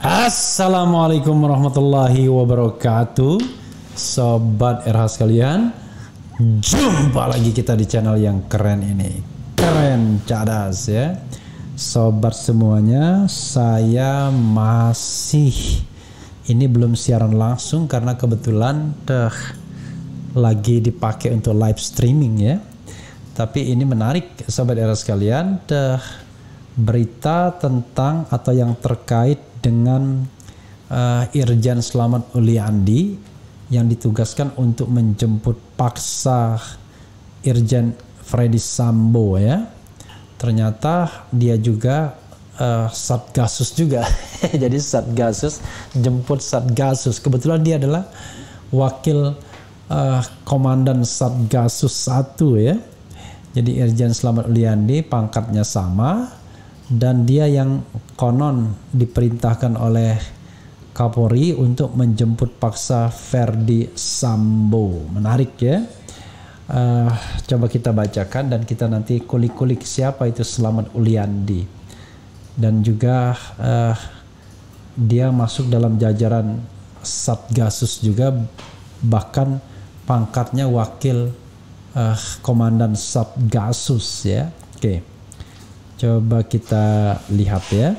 Assalamualaikum warahmatullahi wabarakatuh. Sobat RH sekalian, jumpa lagi kita di channel yang keren ini. Keren cadas ya. Sobat semuanya, saya masih ini belum siaran langsung karena kebetulan lagi dipakai untuk live streaming ya. Tapi ini menarik sobat RH sekalian, berita tentang atau yang terkait dengan Irjen Slamet Uliandi yang ditugaskan untuk menjemput paksa Irjen Freddy Sambo ya. Ternyata dia juga Satgasus juga. Jadi Satgasus jemput Satgasus. Kebetulan dia adalah wakil komandan Satgasus 1 ya. Jadi Irjen Slamet Uliandi pangkatnya sama. Dan dia yang konon diperintahkan oleh Kapolri untuk menjemput paksa Ferdi Sambo. Menarik ya. Coba kita bacakan dan kita nanti kulik-kulik siapa itu Slamet Uliandi. Dan juga dia masuk dalam jajaran Satgasus juga, bahkan pangkatnya wakil komandan Satgasus ya. Oke. Coba kita lihat ya.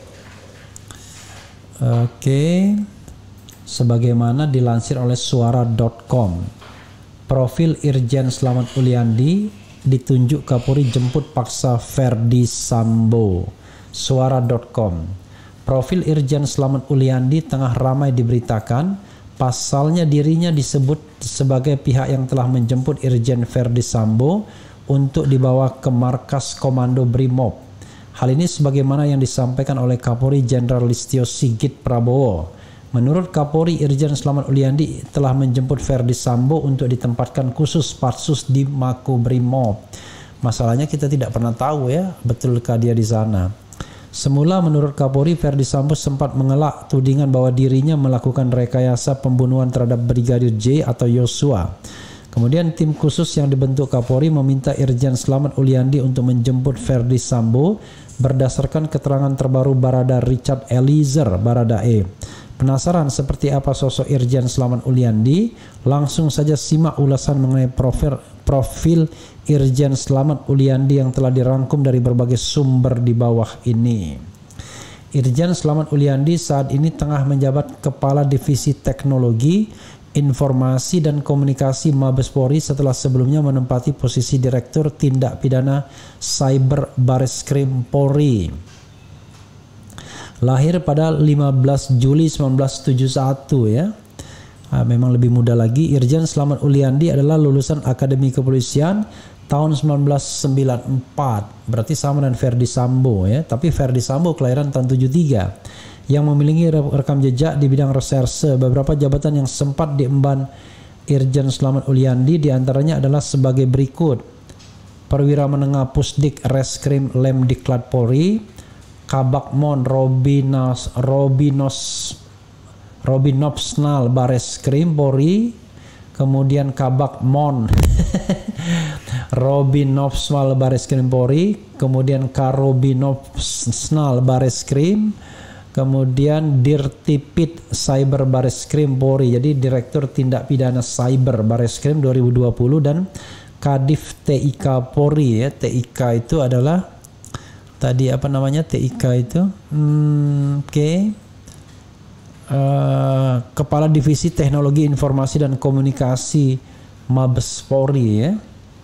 Oke. Sebagaimana dilansir oleh suara.com, profil Irjen Slamet Uliandi ditunjuk Kapolri jemput paksa Ferdi Sambo. Suara.com, profil Irjen Slamet Uliandi tengah ramai diberitakan. Pasalnya dirinya disebut sebagai pihak yang telah menjemput Irjen Ferdi Sambo untuk dibawa ke markas Komando Brimob. Hal ini sebagaimana yang disampaikan oleh Kapolri Jenderal Listio Sigit Prabowo. Menurut Kapolri, Irjen Slamet Uliandi telah menjemput Ferdi Sambo untuk ditempatkan khusus Patsus di Mako Brimob. Masalahnya kita tidak pernah tahu ya, betulkah dia di sana. Semula menurut Kapolri, Ferdi Sambo sempat mengelak tudingan bahwa dirinya melakukan rekayasa pembunuhan terhadap Brigadir J atau Yosua. Kemudian tim khusus yang dibentuk Kapolri meminta Irjen Slamet Uliandi untuk menjemput Ferdi Sambo berdasarkan keterangan terbaru Barada Richard Eliezer Baradae. Penasaran seperti apa sosok Irjen Slamet Uliandi? Langsung saja simak ulasan mengenai profil Irjen Slamet Uliandi yang telah dirangkum dari berbagai sumber di bawah ini. Irjen Slamet Uliandi saat ini tengah menjabat Kepala Divisi Teknologi Informasi dan Komunikasi Mabes Polri setelah sebelumnya menempati posisi Direktur Tindak Pidana Cyber Bareskrim Polri. Lahir pada 15 Juli 1971 ya. Memang lebih muda lagi. Irjen Slamet Uliandi adalah lulusan Akademi Kepolisian tahun 1994. Berarti sama dengan Ferdi Sambo ya. Tapi Ferdi Sambo kelahiran tahun 73. Yang memiliki rekam jejak di bidang reserse. Beberapa jabatan yang sempat diemban Irjen Slamet Uliandi diantaranya adalah sebagai berikut: Perwira Menengah Pusdik Reskrim Lemdiklat Polri, Kabakmon Robinopsnal Bareskrim Polri, kemudian Kabakmon Robinopsnal Bareskrim Polri, kemudian Karobinopsnal Bareskrim, kemudian Dirtipid Cyber Bareskrim Polri, jadi Direktur Tindak Pidana Cyber Bareskrim 2020, dan Kadif TIK Polri ya. TIK itu adalah tadi apa namanya TIK itu? Kepala Divisi Teknologi Informasi dan Komunikasi Mabes Polri ya.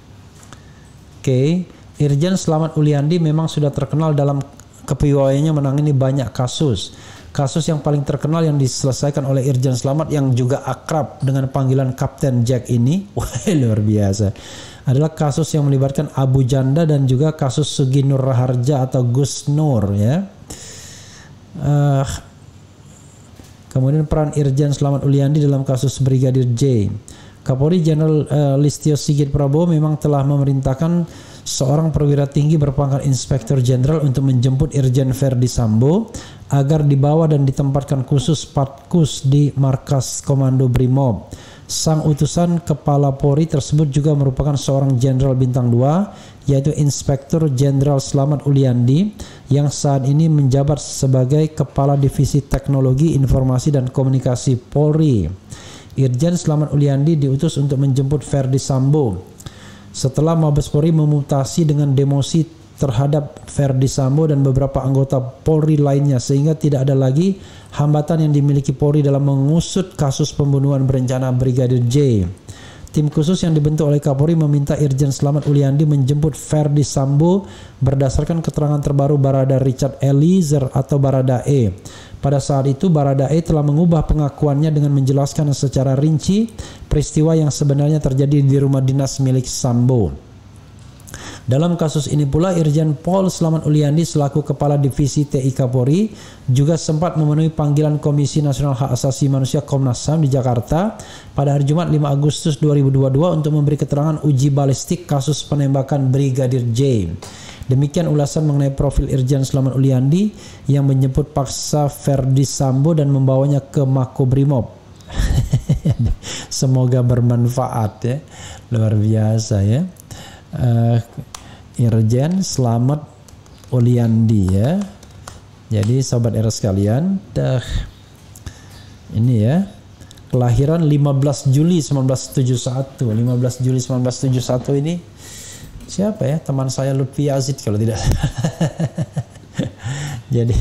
Irjen Slamet Uliandi memang sudah terkenal dalam kepegawaiannya menangani banyak kasus. Kasus yang paling terkenal yang diselesaikan oleh Irjen Slamet yang juga akrab dengan panggilan Kapten Jack ini, wah luar biasa, adalah kasus yang melibatkan Abu Janda dan juga kasus Sugi Nur Raharja atau Gus Nur ya. Kemudian peran Irjen Slamet Uliandi dalam kasus Brigadir J. Kapolri Jenderal Listio Sigit Prabowo memang telah memerintahkan seorang perwira tinggi berpangkat Inspektur Jenderal untuk menjemput Irjen Ferdi Sambo agar dibawa dan ditempatkan khusus Patkus di markas Komando Brimob. Sang utusan Kepala Polri tersebut juga merupakan seorang Jenderal Bintang 2, yaitu Inspektur Jenderal Slamet Uliandi, yang saat ini menjabat sebagai Kepala Divisi Teknologi Informasi dan Komunikasi Polri. Irjen Slamet Uliandi diutus untuk menjemput Verdi Sambo. Setelah Mabes Polri memutasi dengan demosi terhadap Verdi Sambo dan beberapa anggota Polri lainnya, sehingga tidak ada lagi hambatan yang dimiliki Polri dalam mengusut kasus pembunuhan berencana Brigadir J. Tim khusus yang dibentuk oleh Kapolri meminta Irjen Slamet Uliandi menjemput Verdi Sambo berdasarkan keterangan terbaru Barada Richard Eliezer atau Baradae. Pada saat itu Baradae telah mengubah pengakuannya dengan menjelaskan secara rinci peristiwa yang sebenarnya terjadi di rumah dinas milik Sambo. Dalam kasus ini pula Irjen Pol Slamet Uliandi selaku Kepala Divisi TI Kapolri juga sempat memenuhi panggilan Komisi Nasional Hak Asasi Manusia Komnas HAM di Jakarta pada hari Jumat 5 Agustus 2022 untuk memberi keterangan uji balistik kasus penembakan Brigadir J. Demikian ulasan mengenai profil Irjen Slamet Uliandi yang menjemput paksa Verdi Sambo dan membawanya ke Makobrimob. Semoga bermanfaat ya, luar biasa ya. Irjen Slamet Uliandi ya. Jadi sobat era sekalian, ini ya, kelahiran 15 Juli 1971. 15 Juli 1971 ini siapa ya? Teman saya Lutfi Yazid kalau tidak. Jadi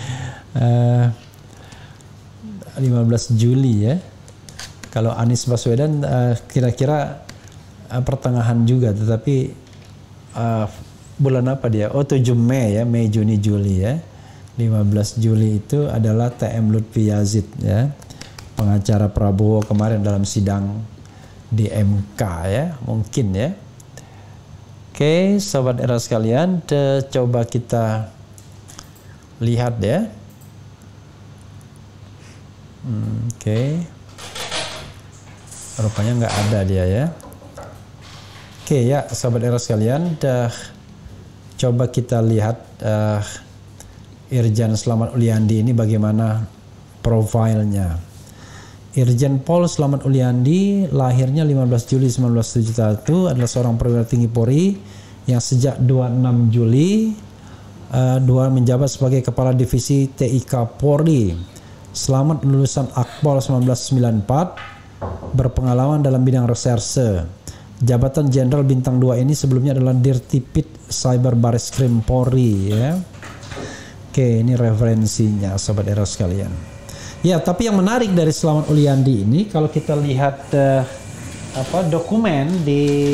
15 Juli ya. Kalau Anies Baswedan kira-kira pertengahan juga, tetapi bulan apa dia? Oh 7 Mei ya, Mei, Juni, Juli ya. 15 Juli itu adalah TM Lutfi Yazid ya, pengacara Prabowo kemarin dalam sidang di MK ya, mungkin ya. Oke, sobat era sekalian, coba kita lihat ya. Oke. Rupanya nggak ada dia ya. Oke ya, sahabat era sekalian, coba kita lihat Irjen Slamet Uliandi ini bagaimana profilnya. Irjen Pol Slamet Uliandi lahirnya 15 Juli 1971, adalah seorang perwira tinggi Polri yang sejak 26 Juli 2 menjabat sebagai Kepala Divisi TIK Polri. Slamet lulusan Akpol 1994, berpengalaman dalam bidang reserse. Jabatan Jenderal Bintang 2 ini sebelumnya adalah Dirtipid Cyber Bareskrim Polri ya. Oke, ini referensinya sobat era sekalian. Ya, tapi yang menarik dari Slamet Uliandi ini kalau kita lihat dokumen di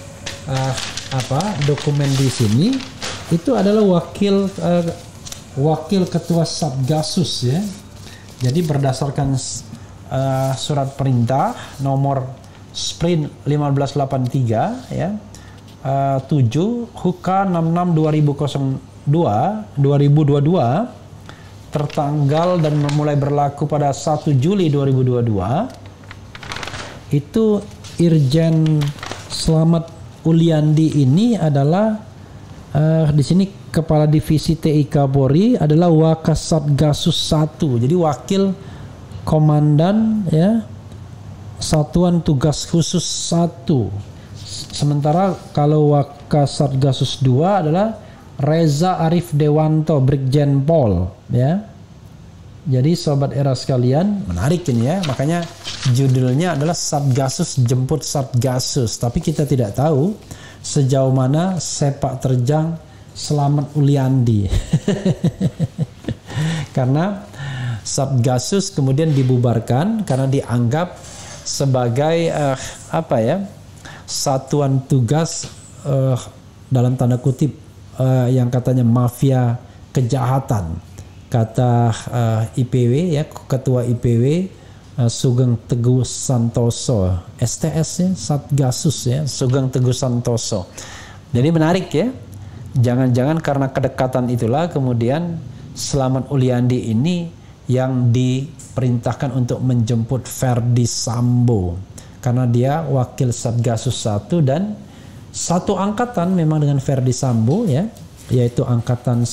dokumen di sini itu adalah wakil ketua Satgasus ya. Jadi berdasarkan surat perintah nomor Sprint 1583 ya, 7 Huka 66 2022 tertanggal dan mulai berlaku pada 1 Juli 2022. Itu Irjen Slamet Uliandi ini adalah di sini Kepala Divisi TIK Polri adalah Wakasatgasus 1. Jadi wakil komandan ya, Satuan Tugas Khusus 1. Sementara kalau Wakasatgasus 2 adalah Reza Arif Dewanto, Brigjen Pol ya. Jadi sobat era sekalian, menarik ini ya. Makanya judulnya adalah Satgasus jemput Satgasus. Tapi kita tidak tahu sejauh mana sepak terjang Slamet Uliandi. Karena Satgasus kemudian dibubarkan karena dianggap sebagai satuan tugas dalam tanda kutip yang katanya mafia kejahatan, kata IPW ya, ketua IPW Sugeng Teguh Santoso, STS ya, Satgasus ya, Sugeng Teguh Santoso. Jadi menarik ya, jangan-jangan karena kedekatan itulah kemudian Slamet Uliandi ini yang diperintahkan untuk menjemput Verdi Sambo karena dia wakil Satgasus 1 dan satu angkatan memang dengan Verdi Sambo ya, yaitu angkatan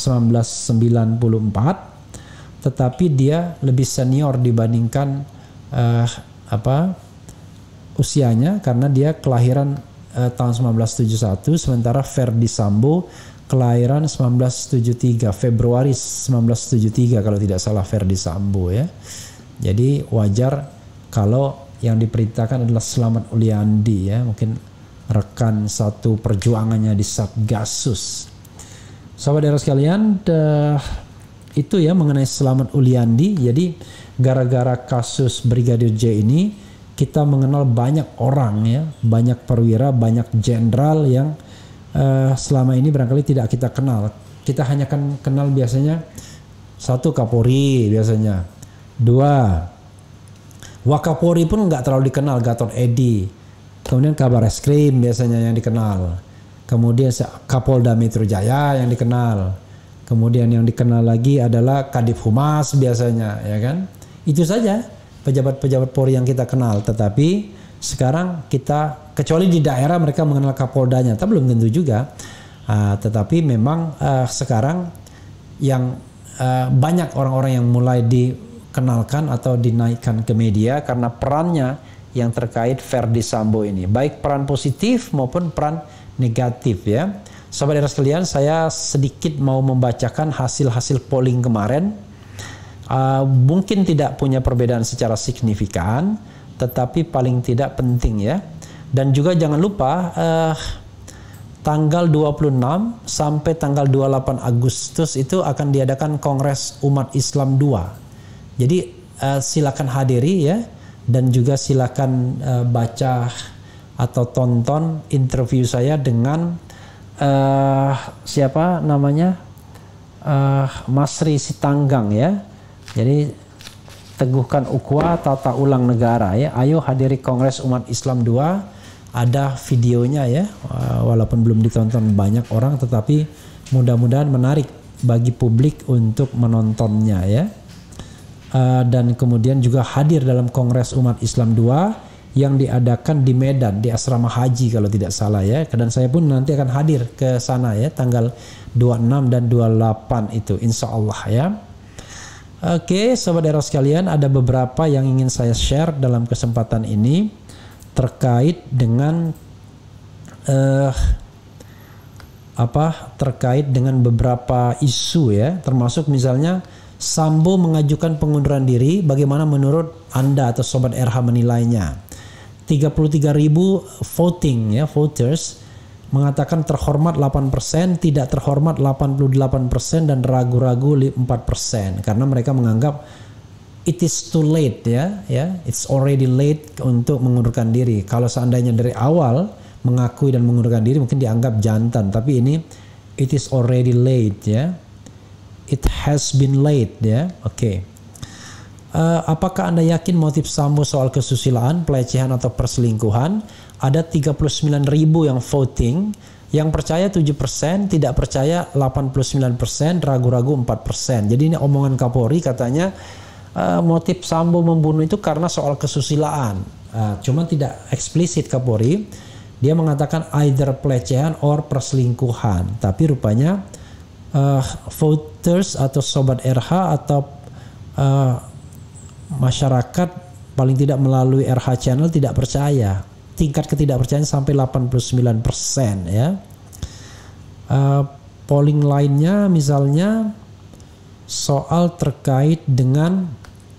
1994, tetapi dia lebih senior dibandingkan usianya karena dia kelahiran tahun 1971, sementara Ferdi Sambo kelahiran 1973, Februari 1973 kalau tidak salah Ferdi Sambo ya. Jadi wajar kalau yang diperintahkan adalah Slamet Uliandi ya, mungkin rekan satu perjuangannya di Satgasus. Sahabat daerah sekalian, itu ya mengenai Slamet Uliandi. Jadi gara-gara kasus Brigadir J ini kita mengenal banyak orang ya, banyak perwira, banyak jenderal yang selama ini barangkali tidak kita kenal. Kita hanya kenal biasanya satu Kapolri biasanya, dua Wakapolri pun nggak terlalu dikenal, Gatot Edi. Kemudian Kabar Eskrim biasanya yang dikenal. Kemudian Kapolda Metro Jaya yang dikenal. Kemudian yang dikenal lagi adalah Kadif Humas biasanya, ya kan? Itu saja pejabat-pejabat Polri yang kita kenal. Tetapi sekarang kita, kecuali di daerah mereka mengenal Kapoldanya, tapi belum tentu juga. Tetapi memang sekarang yang banyak orang-orang yang mulai dikenalkan atau dinaikkan ke media karena perannya yang terkait Ferdi Sambo ini, baik peran positif maupun peran negatif ya. Sahabat daerah sekalian, saya sedikit mau membacakan hasil-hasil polling kemarin. Mungkin tidak punya perbedaan secara signifikan, tetapi paling tidak penting ya. Dan juga jangan lupa tanggal 26 sampai tanggal 28 Agustus itu akan diadakan Kongres Umat Islam 2. Jadi silakan hadiri ya, dan juga silakan baca atau tonton interview saya dengan siapa namanya, Masri Sitanggang ya. Jadi teguhkan ukhuwah, tata ulang negara ya. Ayo hadiri Kongres Umat Islam 2. Ada videonya ya, walaupun belum ditonton banyak orang, tetapi mudah-mudahan menarik bagi publik untuk menontonnya ya. Dan kemudian juga hadir dalam Kongres Umat Islam 2 yang diadakan di Medan, di Asrama Haji kalau tidak salah ya. Dan saya pun nanti akan hadir ke sana ya, tanggal 26 dan 28 itu insya Allah ya. Oke, sahabat daerah sekalian, ada beberapa yang ingin saya share dalam kesempatan ini terkait dengan terkait dengan beberapa isu ya, termasuk misalnya Sambo mengajukan pengunduran diri. Bagaimana menurut Anda atau sobat RH menilainya? 33.000 voting ya, voters mengatakan terhormat 8%, tidak terhormat 88%, dan ragu-ragu 4%, karena mereka menganggap it is too late ya, it's already late untuk mengundurkan diri. Kalau seandainya dari awal mengakui dan mengundurkan diri mungkin dianggap jantan, tapi ini it is already late ya, it has been late ya. Oke. Apakah Anda yakin motif Sambo soal kesusilaan, pelecehan atau perselingkuhan? Ada 39.000 yang voting, yang percaya 7%, tidak percaya 89%, ragu-ragu 4%. Jadi ini omongan Kapolri, katanya motif Sambo membunuh itu karena soal kesusilaan. Cuma tidak eksplisit Kapolri. Dia mengatakan either pelecehan or perselingkuhan. Tapi rupanya voters atau sobat RH atau masyarakat paling tidak melalui RH channel tidak percaya. Tingkat ketidakpercayaan sampai 89% ya. Polling lainnya misalnya soal terkait dengan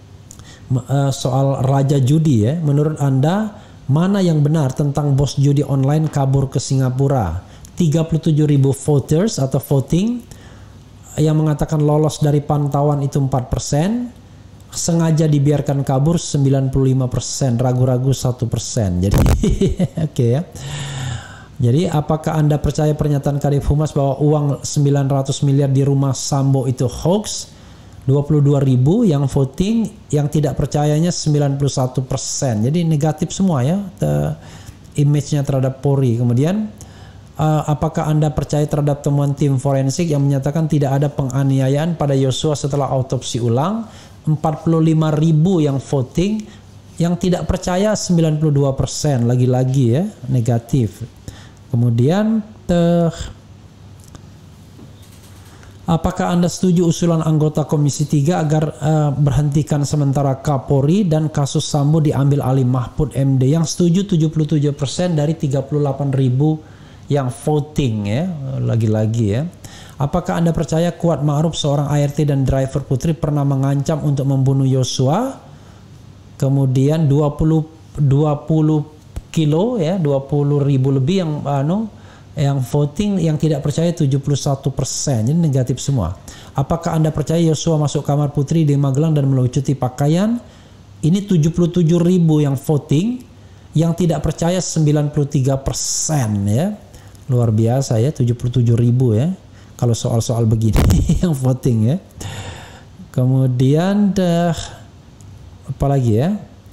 soal raja judi ya. Menurut Anda mana yang benar tentang bos judi online kabur ke Singapura? 37.000 voters atau voting yang mengatakan lolos dari pantauan itu 4%. Sengaja dibiarkan kabur 95%, ragu-ragu 1%. Jadi oke ya. Jadi apakah Anda percaya pernyataan Kadif Humas bahwa uang 900 miliar di rumah Sambo itu hoax? 22.000 yang voting, yang tidak percayanya 91%. Jadi negatif semua ya image-nya terhadap Polri. Kemudian apakah Anda percaya terhadap temuan tim forensik yang menyatakan tidak ada penganiayaan pada Yosua setelah autopsi ulang? 45.000 yang voting, yang tidak percaya 92%, lagi-lagi ya negatif. Kemudian Apakah Anda setuju usulan anggota Komisi 3 agar berhentikan sementara Kapolri dan kasus Sambo diambil alih Mahfud MD? Yang setuju 77% dari 38.000 yang voting ya, lagi-lagi ya. Apakah Anda percaya Kuat Ma'ruf seorang ART dan driver Putri pernah mengancam untuk membunuh Yosua? Kemudian 20 kilo ya, 20.000 lebih yang voting, yang tidak percaya 71%, jadi negatif semua. Apakah Anda percaya Yosua masuk kamar Putri di Magelang dan melucuti pakaian? Ini 77.000 yang voting, yang tidak percaya 93% ya. Luar biasa ya, 77.000 ya. Kalau soal-soal begini yang voting ya. Kemudian apa lagi ya?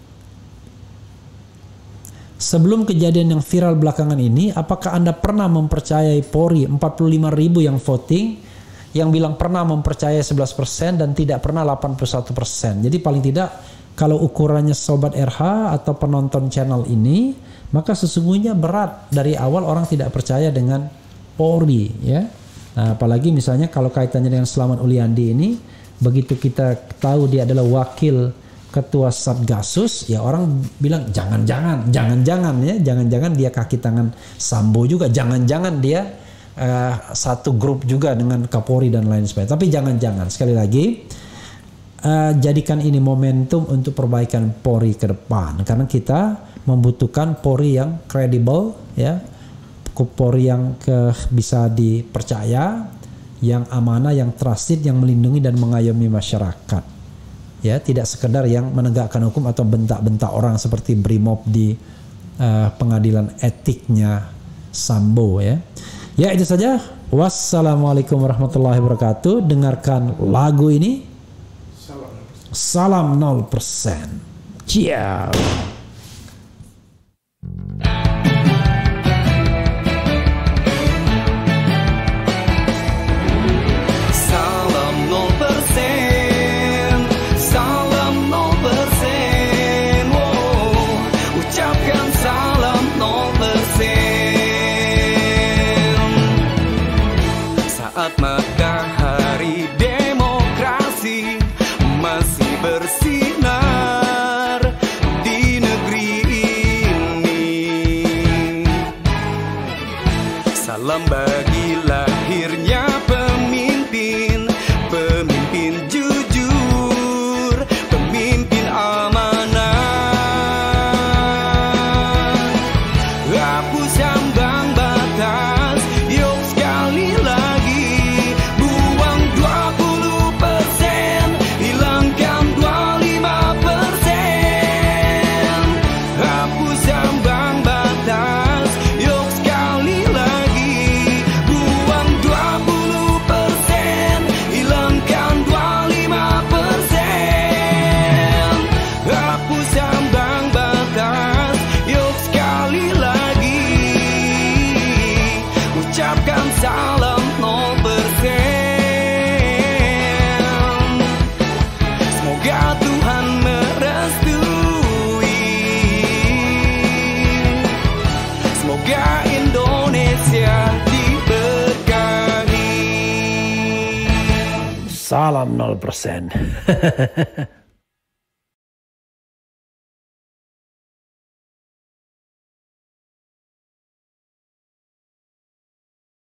Sebelum kejadian yang viral belakangan ini, apakah Anda pernah mempercayai Polri? 45.000 yang voting, yang bilang pernah mempercayai 11% dan tidak pernah 81%. Jadi paling tidak kalau ukurannya Sobat RH atau penonton channel ini, maka sesungguhnya berat dari awal orang tidak percaya dengan Polri ya. Nah, apalagi misalnya kalau kaitannya dengan Slamet Uliandi ini, begitu kita tahu dia adalah wakil Ketua Satgasus, ya orang bilang jangan-jangan ya, jangan-jangan dia kaki tangan Sambo juga, jangan-jangan dia satu grup juga dengan Kapolri dan lain sebagainya. Tapi jangan-jangan, sekali lagi jadikan ini momentum untuk perbaikan Polri ke depan, karena kita membutuhkan Polri yang kredibel ya, Polri yang bisa dipercaya, yang amanah, yang trusted, yang melindungi dan mengayomi masyarakat. Ya, tidak sekedar yang menegakkan hukum atau bentak-bentak orang seperti Brimob di pengadilan etiknya Sambo ya. Ya, itu saja. Wassalamualaikum warahmatullahi wabarakatuh. Dengarkan lagu ini. Salam 0%. Ciao. Matahari demokrasi masih bersinar di negeri ini. Salam bagi lahirnya pemimpin, pemimpin jujur, pemimpin amanah. Hapus ambang batas, yuk sekali lagi. Salam 0%. Semoga Tuhan merestui. Semoga Indonesia diberkahi. Salam 0%.